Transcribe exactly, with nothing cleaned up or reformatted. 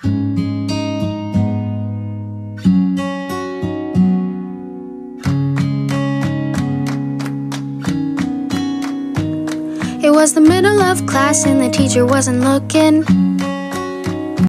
It was the middle of class and the teacher wasn't looking.